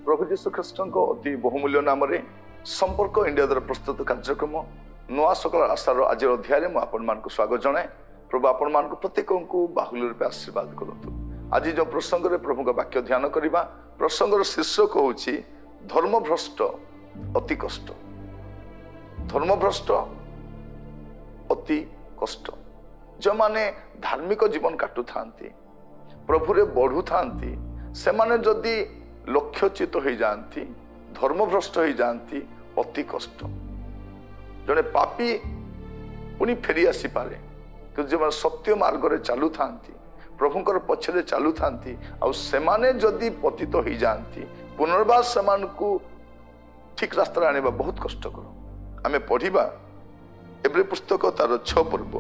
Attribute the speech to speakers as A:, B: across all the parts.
A: प्रभु जीशु ख्रीष्ट अति बहुमूल्य नाम संपर्क इंडिया द्वारा प्रस्तुत कार्यक्रम नुआ सकाल आशार आज अध्याय में आपण मान स्वागत जनाए। प्रभु आपण मान प्रत्येक को बाहुल्य रूप आशीर्वाद करूँ। आज जो प्रसंग में प्रभु का वाक्य ध्यान करवा प्रसंगर शीर्षक हूँ धर्मभ्रष्ट अति कष्ट। धर्मभ्रष्ट अति कष्ट जो माने धार्मिक जीवन काटु था प्रभु रे बढ़ु था से माने जदि लक्ष्यच्युत हो जाती धर्मभ्रष्ट हो जाती अति कष्ट। जड़े पापी पुणी फेरी आसी पारे कि जो सत्य मार्ग रे चालू था प्रभुंकर पछरे चालू था आने जदि पतित हो जाती पुनर्बार सेमान को ठीक रास्ता आने बहुत कष्टकर। आमे पढ़िबा एब्री पुस्तक तार 6 पर्व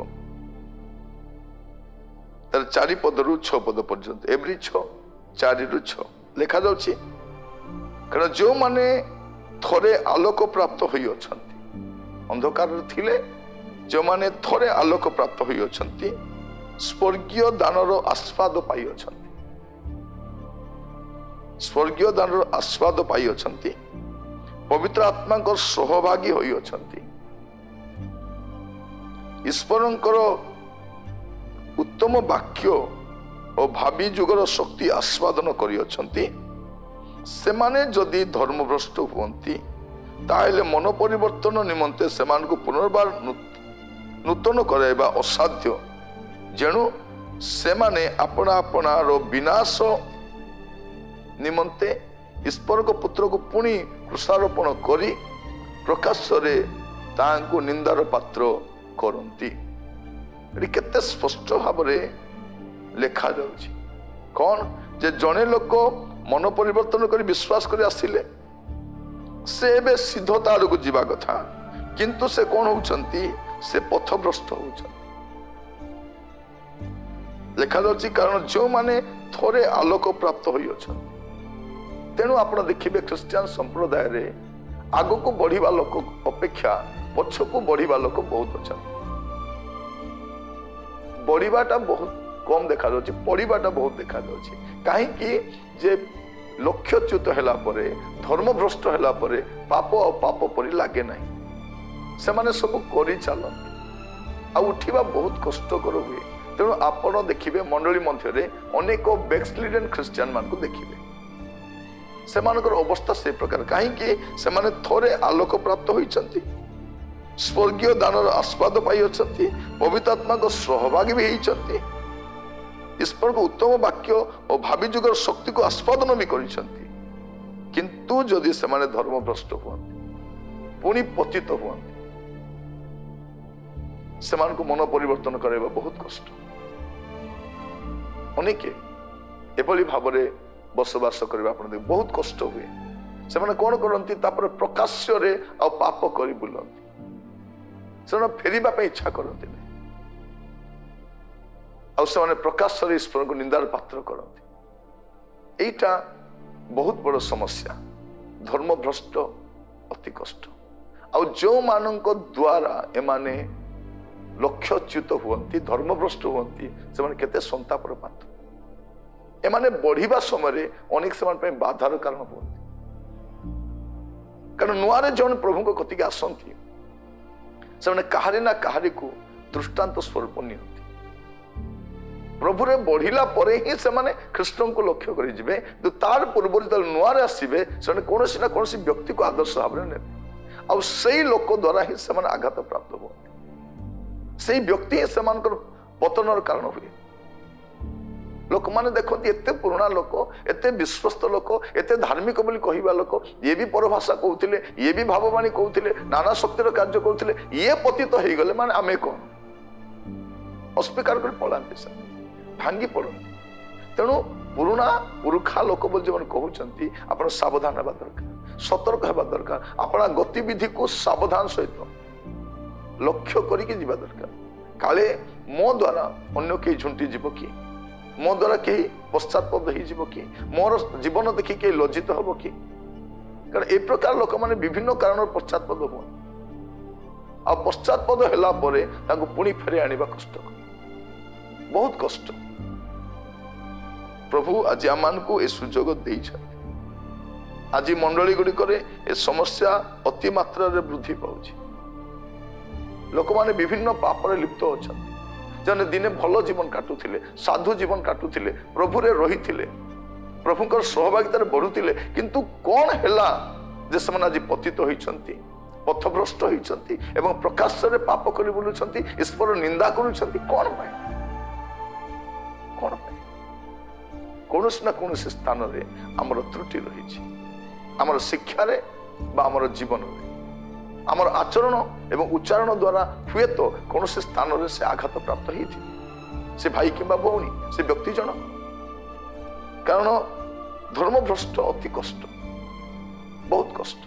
A: तार 4 पदरु 6 पद पर्यंत एब्री 6 4 रु 6 लिखा जाउछि कारण जो माने थरे आलोक प्राप्त होई अछंती अंधकार थिले जो माने थरे आलोक प्राप्त होई अछंती स्वर्गीय दानर आस्वाद पाई अछंती स्वर्गीय दानर आस्वाद पाई अछंती पवित्र आत्मा को सहभागी होई अछंती ईश्वरंकर उत्तम वाक्य और भावी जुगर शक्ति आस्वादन करि अछंती सेमाने जदि धर्मभ्रष्ट हुअंती ताहेले मन परिवर्तन निमंते सेमान को पुनर्बार नूतन कराइबा असाध्य। जेणु सेमाने अपना अपनार विनाश निमंते ईश्वर को पुत्र को पुणी कृषारोपण करी प्रकाश रे तांको निंदार पात्र करंती। केते स्पष्ट भाव लेखा जाउछि कौन जे जने लोक मन परिवर्तन करी विश्वास करी आसिले से बे सिद्धता आड़क जीवा कथा किंतु से कौन होउछंती से पथभ्रष्ट होउछंती लेखा जाउछि। कारण जो माने थोरे आलोक प्राप्त होई अछंती तेणु आपण देखिबे क्रिश्चियन संप्रदाय रे आगो को बढ़िबा लोक अपेक्षा पछ को बढ़िबा लोक बहुत अछंती। बढ़िबाटा बहुत कम देखा जाउछि पढ़िबाटा बहुत देखा जाउछि काहे कि जे लक्ष्यच्युत हैला परे धर्मभ्रष्ट हैला परे पाप और पाप परि लागे नाही से माने सब करि चलत आ उठिबा बहुत कष्टकर हुए। तेणु आपण देखिबे मंडली मध्य रे अनेक बैकस्लिडन क्रिश्चियन मान को देखिबे से मानकर अवस्था से प्रकार काहे कि से माने थोरे आलोक प्राप्त होइछंती स्वर्गीय दानर आस्वाद पाई अछंती पवित्र आत्मा को सहभागी भी होइछंती ईश्वर को उत्तम वाक्य और भावी जुगर शक्ति को आस्वादन भी करिछंती किंतु जदि सेमाने धर्मभ्रष्ट हुअंती पुणी पतित हुअंती सेमान को मन परिवर्तन कराइबा बहुत कष्ट। अनेके एभली भावरे बसवास करबा आपण बहुत कष्ट हुए। सेमाने कोन करंती तापर प्रकाश्य रे आ पाप करी बुलंती से फेरिबा पे इच्छा करती नहीं प्रकाश ईश्वर को निंदार पात्र करती। एटा बहुत बड़ समस्या धर्मभ्रष्ट अति कष्ट आ जो मानक द्वारा एमाने लक्ष्यच्युत हुअंती धर्मभ्रष्ट हुअंती से केते संतापर पात्र एमाने बढ़िबा समय अनेक से बाधार कारण हुअंती। कारण नुआरे जन प्रभु को कतिके आसंती से कहारी ना कहारी को दृष्टांत स्वरूप नियंती प्रभु रे बढ़िला परे ही से माने कृष्ण को लक्ष्य करी जिबे तो तार पूर्व जल नुआरे आसीबे से कोनोसी ना कोनोसी व्यक्ति को आदर्श भाव रे नेबे आ सेही लोक द्वारा ही से माने आघात प्राप्त हो सेही व्यक्ति ही से मानकर पतनर कारण हुए। लोक माने देखते एते पुराना लोक एते विश्वस्त लोक एते धार्मिक बोली कहिबा लोक ये भी परभाषा कहउथिले ये भी भाववाणी कहउथिले नाना शक्तिर कार्य करउथिले ये पतित हो गले माने आमे कोन अस्वीकार कर पलांते से भांगी पड़ती। तेणु पुराना पुरुखा लोक बोल जो कहउछंती आपण सावधान हेबा दरकार सतर्क हेबा दरकार अपना गतिविधि को सावधान सहित लक्ष्य करिके जीवा दरकार काले मो द्वारा अन्य के झुंटी जीव कि मो द्वारा कहीं पश्चातपद हो कि मोर जीवन देखी कहीं लज्जित हम कि कारण ए प्रकार लोक मैंने विभिन्न कारण पश्चातपद हुआ आ पश्चातपद होला परे तांको पुणी फेरे आनिबा कष्ट बहुत कष्ट। प्रभु आज आमान को ए सुजोग देइछथि आज मंडली गुड़िक समस्या अति मात्रा वृद्धि पाଉଛି लोक माने विभिन्न पापरे लिप्त अच्छा जने दिने भल जीवन काटुले साधु जीवन काटुले प्रभुरे रही प्रभुंकर सहभागितार बढ़ुले किंतु कौन हैला जे से आज पतित होइछंती पथभ्रष्ट होइछंती एवं प्रकाश रे पाप करि बुलुछंती ईश्वर निंदा करूछंती कौन पाए कौनसी ना कौनसी स्थान रे हमर त्रुटि रही आमर शिक्षा रे बा आमर जीवन रे आमर आचरण एवं उच्चारण द्वारा हुए तो कौन से स्थान रे से आघात प्राप्त ही से भाई किंबा भौणी से व्यक्ति जन कारण धर्मभ्रष्ट अति कष्ट बहुत कष्ट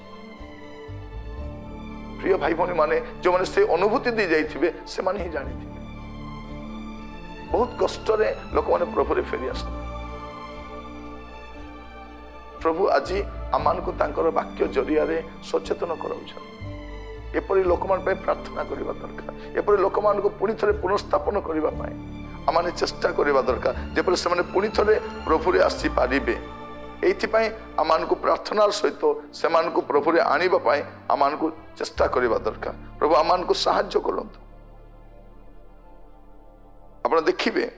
A: प्रिय भाई भौणी माने जो माने से अनुभूति दी जाइथिबे से माने ही जानि बहुत कष्ट रे लोक माने प्रभु रे फेरी आस प्रभु आज आमान को तांकर वाक्य जरिया रे सचेतन कराउछन एपरि लोक मान पे प्रार्थना करबा दरकार एपरि लोक मान को पुनी थरे पुनर्स्थापन करबा पाए आमाने चेष्टा करबा दरकार जेपरि से माने पुनी थरे प्रभु रे आसी पारिबे एथि पई आमान को प्रार्थनार सहित से मान को प्रभु रे आनिबा पाए आमान को चेष्टा करबा दरकार प्रभु आमान को सहायता करंतु आपण देखिबे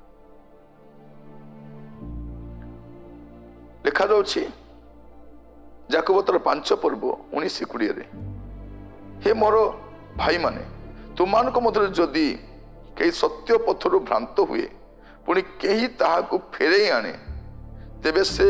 A: लिखा जाउछि याकूब 5 पर्व 19-20 रे हे मोर भाई माने तुमान को मध्य जदि कई सत्य पथरु भ्रांत हुए पुणी कहीं ताहाकु फेरे आने तेबे से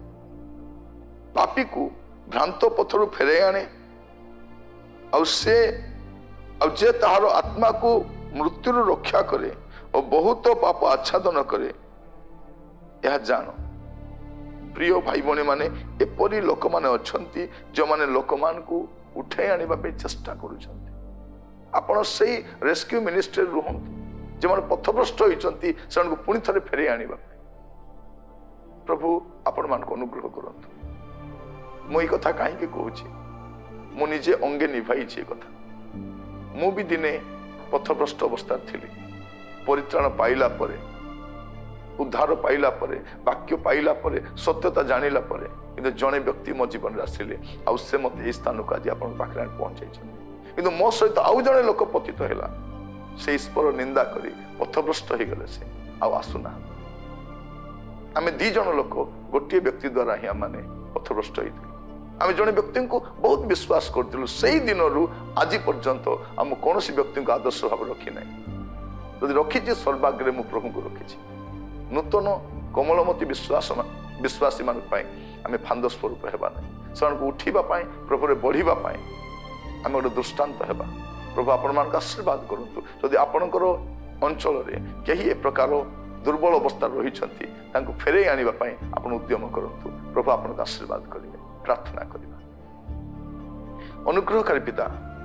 A: पापी को भ्रांत पथरु फेरे आने और से और जे ताहार आत्मा को मृत्यु रक्षा करे और बहुत पाप आच्छादन करे यह जानो प्रिय भाई भौणी माने एपरी लोक माने अछंती जो माने लोक मान को उठाई आनिबा पे चेष्टा करूछंती आपण सही रेस्क्यू मिनिस्ट्री रुहंतु जे माने पथभ्रष्ट होइछंती सेन को पुनी थरे फेरे आनिबा प्रभु आपण मान को अनुग्रह करंतु मो ई कथा काहे के कहूची मो निजे अंगे निभाई छी कथा मो भी दिने पथभ्रष्ट अवस्था थिली परित्राण पाइला परे उद्धार पाइला परे वाक्य पाइला परे सत्यता जानिला परे किंतु जने व्यक्ति मो जीवन रे आसिले आ से मते ए स्थान को आज आपण पाखरे पहुंचाई छथि किंतु मो सहित आउ जने लोक पतित हैला से ईश्वर निंदा करी पथभ्रष्ट हो गले से आ आसुना आमे दी जन लोक गोटे व्यक्ति द्वारा ही माने पथभ्रष्ट होइथिलु आमे जने व्यक्ति को बहुत विश्वास करथिलु सेही दिनरु आज पर्यंत हम कोनोसी व्यक्ति को आदर्श भाव रखी नै यदि रखी सर्वाग्रे मु प्रभु को रखी नूतन कोमलमती विश्वासी मान आम फांद स्वरूप हेबा से उठा प्रभु बढ़िबा आम गोटे दृष्टांत हेबा प्रभु आपण मान आशीर्वाद करंतु जदि आपणकर अंचल कहीं ए प्रकार दुर्बल अवस्था रही फेरे आनिबा आपण उद्यम करंतु प्रभु आपण आशीर्वाद करेंगे प्रार्थना करबा अनुग्रहकारी पिता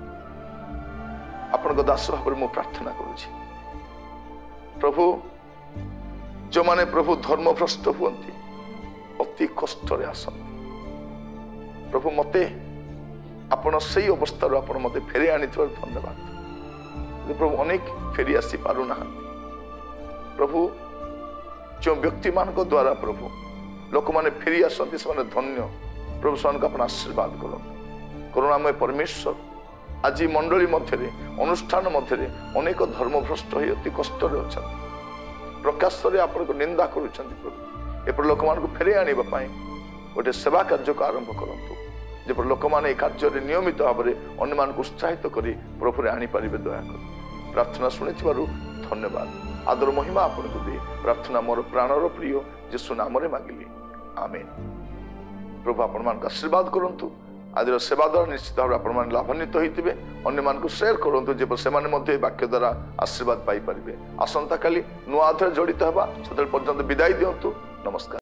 A: आपण दास भाव में प्रार्थना करुछि प्रभु जो माने प्रभु धर्मभ्रष्ट हुअंती अति कष्ट रे आसंती प्रभु मते आपण सही अवस्था आपण मते फेरे आनिथिबार धन्यवाद प्रभु अनेक फेरी आसी पारु ना प्रभु जो व्यक्ति मान को द्वारा प्रभु लोक माने फेरी आसंती से माने धन्य प्रभु सन का आपण आशीर्वाद करंतु करुणामय परमेश्वर आज मंडली मध्य अनुष्ठान मध्य अनेक धर्मभ्रष्ट हो अति कष्ट रे अछंती प्रकाश आपण को निंदा करुछंती प्रभु एपर लोक मान को फेरे आनिबा पाए गोटे सेवा कार्य को आरंभ करंतु जेपर लोक मान ए कार्य रे नियमित भाव में अन्य मान को उत्साहित करी प्रभु रे आनी पारिबे दया कर प्रार्थना सुनिथिबारु धन्यवाद आदर महिमा आपण को दे प्रार्थना मोर प्राणर प्रिय यीशु नाम रे मांगिली आमेन प्रभु आपण मान का आशीर्वाद करंतु आज सेवा द्वारा निश्चित भाव आपण मान लाभान्वित होइतिबे अन्य मान को शेयर करंतु जे से माने मध्ये वाक्य द्वारा आशीर्वाद पाई परिबे आसंता काली नुआ अध्याय जड़ित हेबा सेतल पर्यंत विदाई दियंतु नमस्कार।